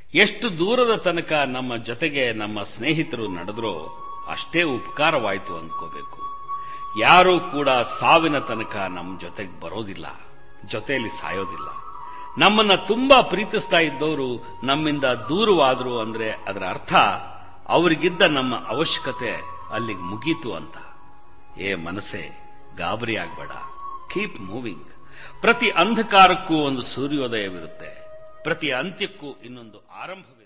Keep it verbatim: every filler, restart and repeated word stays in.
ಎಷ್ಟು ದೂರದ ತನಕ ನಮ್ಮ ಜೊತೆಗೆ ನಮ್ಮ ಸ್ನೇಹಿತರು ನಡೆದ್ರೋ ಅಷ್ಟೇ ಉಪಕಾರವಾಯಿತು ಅಂದ್ಕೋಬೇಕು. ಯಾರೂ ಕೂಡ ಸಾವಿನ ತನಕ ನಮ್ಮ ಜೊತೆಗೆ ಬರೋದಿಲ್ಲ, ಜೊತೆಯಲ್ಲಿ ಸಾಯೋದಿಲ್ಲ. ನಮ್ಮನ್ನ ತುಂಬಾ ಪ್ರೀತಿಸ್ತಾ ಇದ್ದವರು ನಮ್ಮಿಂದ ದೂರವಾದ್ರು ಅಂದ್ರೆ ಅದರ ಅರ್ಥ ಅವರಿಗಿದ್ದ ನಮ್ಮ ಅವಶ್ಯಕತೆ ಅಲ್ಲಿಗೆ ಮುಗೀತು ಅಂತ. ಏ ಮನಸ್ಸೇ, ಗಾಬರಿ ಆಗ್ಬೇಡ, ಕೀಪ್ ಮೂವಿಂಗ್. ಪ್ರತಿ ಅಂಧಕಾರಕ್ಕೂ ಒಂದು ಸೂರ್ಯೋದಯವಿರುತ್ತೆ, ಪ್ರತಿ ಅಂತ್ಯಕ್ಕೂ ಇನ್ನೊಂದು ಆರಂಭವಿರುತ್ತೆ.